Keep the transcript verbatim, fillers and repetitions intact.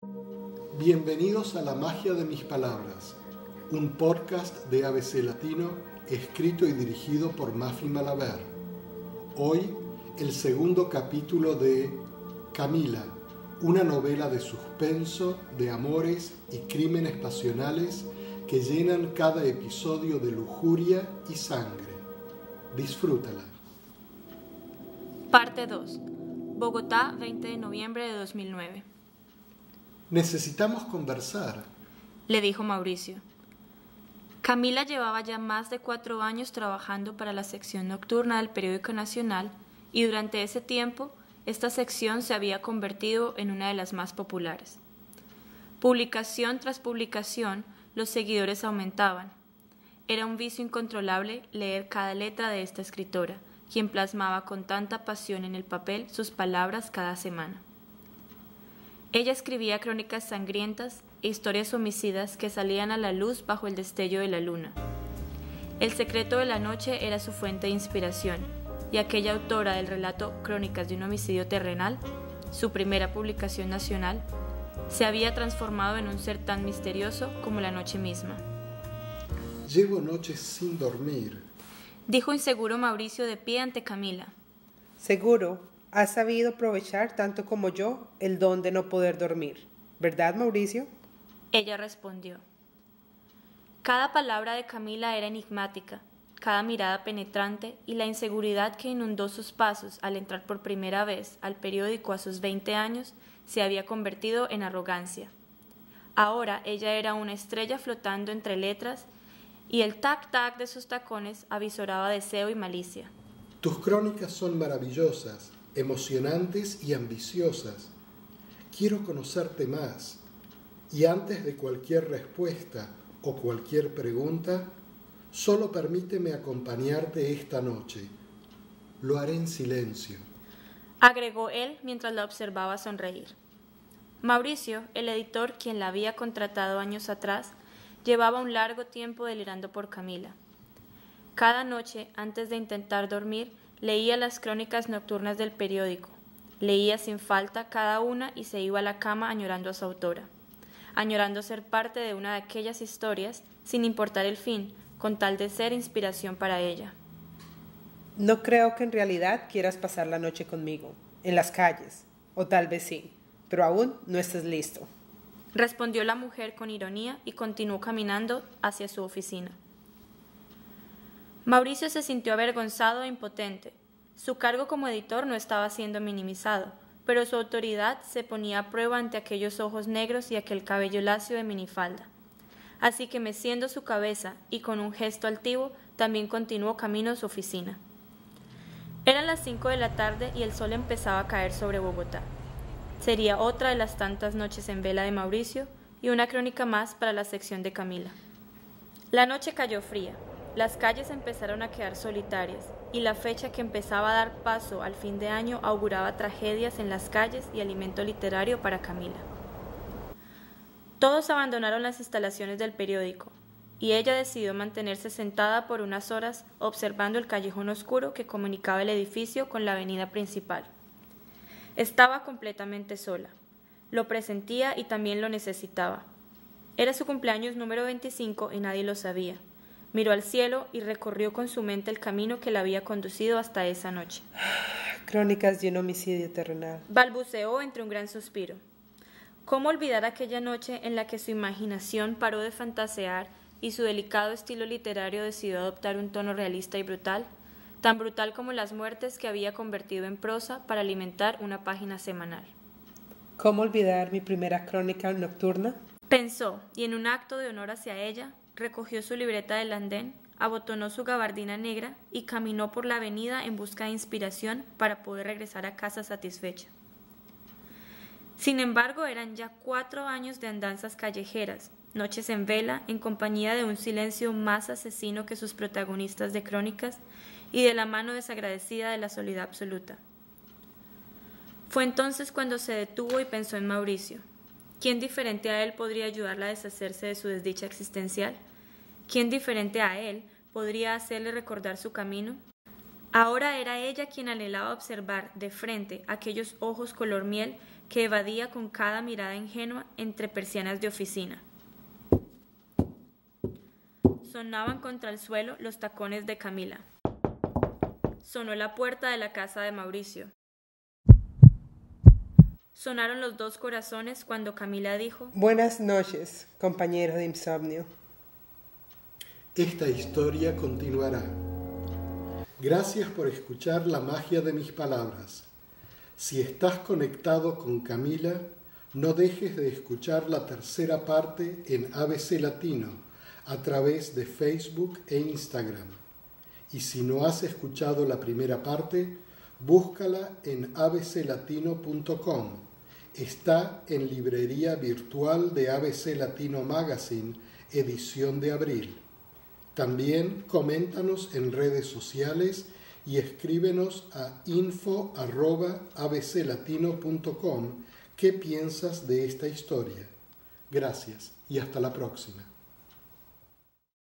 Bienvenidos a La Magia de Mis Palabras, un podcast de A B C Latino escrito y dirigido por Mafi Malaver. Hoy, el segundo capítulo de Camila, una novela de suspenso, de amores y crímenes pasionales que llenan cada episodio de lujuria y sangre. Disfrútala. Parte dos. Bogotá, veinte de noviembre de dos mil nueve. Necesitamos conversar, le dijo Mauricio. Camila llevaba ya más de cuatro años trabajando para la sección nocturna del Periódico Nacional y durante ese tiempo esta sección se había convertido en una de las más populares. Publicación tras publicación, los seguidores aumentaban. Era un vicio incontrolable leer cada letra de esta escritora, quien plasmaba con tanta pasión en el papel sus palabras cada semana. Ella escribía crónicas sangrientas e historias homicidas que salían a la luz bajo el destello de la luna. El secreto de la noche era su fuente de inspiración, y aquella autora del relato Crónicas de un homicidio terrenal, su primera publicación nacional, se había transformado en un ser tan misterioso como la noche misma. Llevo noches sin dormir, dijo inseguro Mauricio de pie ante Camila. Seguro, has sabido aprovechar tanto como yo el don de no poder dormir, ¿verdad, Mauricio? Ella respondió. Cada palabra de Camila era enigmática, cada mirada penetrante y la inseguridad que inundó sus pasos al entrar por primera vez al periódico a sus veinte años se había convertido en arrogancia. Ahora ella era una estrella flotando entre letras y el tac-tac de sus tacones avisoraba deseo y malicia. Tus crónicas son maravillosas, emocionantes y ambiciosas. Quiero conocerte más. Y antes de cualquier respuesta o cualquier pregunta, solo permíteme acompañarte esta noche. Lo haré en silencio, agregó él mientras la observaba sonreír. Mauricio, el editor, quien la había contratado años atrás, llevaba un largo tiempo delirando por Camila. Cada noche, antes de intentar dormir, leía las crónicas nocturnas del periódico. Leía sin falta cada una y se iba a la cama añorando a su autora, añorando ser parte de una de aquellas historias, sin importar el fin, con tal de ser inspiración para ella. No creo que en realidad quieras pasar la noche conmigo, en las calles, o tal vez sí, pero aún no estás listo, respondió la mujer con ironía y continuó caminando hacia su oficina. Mauricio se sintió avergonzado e impotente. Su cargo como editor no estaba siendo minimizado, pero su autoridad se ponía a prueba ante aquellos ojos negros y aquel cabello lacio de minifalda. Así que meciendo su cabeza y con un gesto altivo, también continuó camino a su oficina. Eran las cinco de la tarde y el sol empezaba a caer sobre Bogotá. Sería otra de las tantas noches en vela de Mauricio y una crónica más para la sección de Camila. La noche cayó fría. Las calles empezaron a quedar solitarias y la fecha que empezaba a dar paso al fin de año auguraba tragedias en las calles y alimento literario para Camila. Todos abandonaron las instalaciones del periódico y ella decidió mantenerse sentada por unas horas observando el callejón oscuro que comunicaba el edificio con la avenida principal. Estaba completamente sola. Lo presentía y también lo necesitaba. Era su cumpleaños número veinticinco y nadie lo sabía. Miró al cielo y recorrió con su mente el camino que la había conducido hasta esa noche. Crónicas de un homicidio terrenal, balbuceó entre un gran suspiro. ¿Cómo olvidar aquella noche en la que su imaginación paró de fantasear y su delicado estilo literario decidió adoptar un tono realista y brutal, tan brutal como las muertes que había convertido en prosa para alimentar una página semanal? ¿Cómo olvidar mi primera crónica nocturna? Pensó, y en un acto de honor hacia ella, recogió su libreta del andén, abotonó su gabardina negra y caminó por la avenida en busca de inspiración para poder regresar a casa satisfecha. Sin embargo, eran ya cuatro años de andanzas callejeras, noches en vela, en compañía de un silencio más asesino que sus protagonistas de crónicas y de la mano desagradecida de la soledad absoluta. Fue entonces cuando se detuvo y pensó en Mauricio. ¿Quién diferente a él podría ayudarla a deshacerse de su desdicha existencial? ¿Quién diferente a él podría hacerle recordar su camino? Ahora era ella quien anhelaba observar de frente aquellos ojos color miel que evadía con cada mirada ingenua entre persianas de oficina. Sonaban contra el suelo los tacones de Camila. Sonó la puerta de la casa de Mauricio. Sonaron los dos corazones cuando Camila dijo: Buenas noches, compañero de insomnio. Esta historia continuará. Gracias por escuchar la magia de mis palabras. Si estás conectado con Camila, no dejes de escuchar la tercera parte en A B C Latino a través de Facebook e Instagram. Y si no has escuchado la primera parte, búscala en a b c latino punto com. Está en librería virtual de A B C Latino Magazine, edición de abril. También coméntanos en redes sociales y escríbenos a info arroba a b c latino punto com qué piensas de esta historia. Gracias y hasta la próxima.